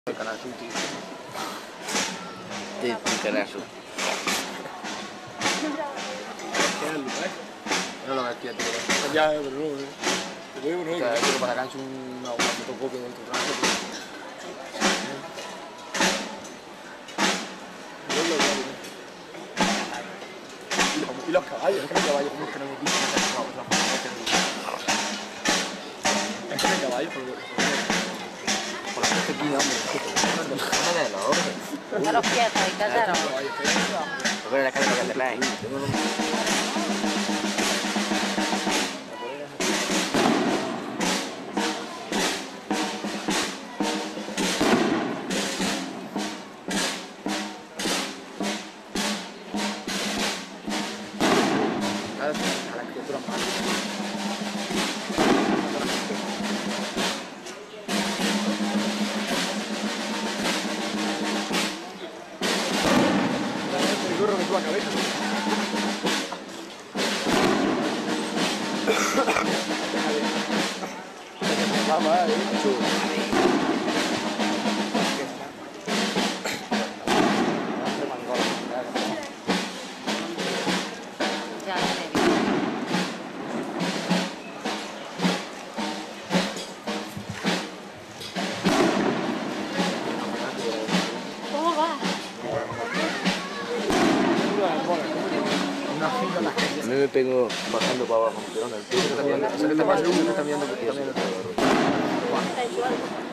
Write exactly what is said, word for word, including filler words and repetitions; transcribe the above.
El canal Sur, tío. El canal Sur. ¿Qué es el lugar? No lo ves, tío, tío. Ya, pero no, eh. Te digo, no, o sea, quiero para acá, es una fotocopia de tu traje, tío. Y los caballos, es que los caballos, como es que no me dicen que no, no, es que el caballo, por por la gente aquí, hombre, No me lo hombre. Está los quietos y callaron. Porque la cara de la ahí. a la criatura más. El gorro de tu cabeza. Vamos, eh. Ya, en medio. ¿Cómo va? A mí me pegó bajando para abajo, pero no, el tío que está viendo, se le está pasando, está viendo, está viendo.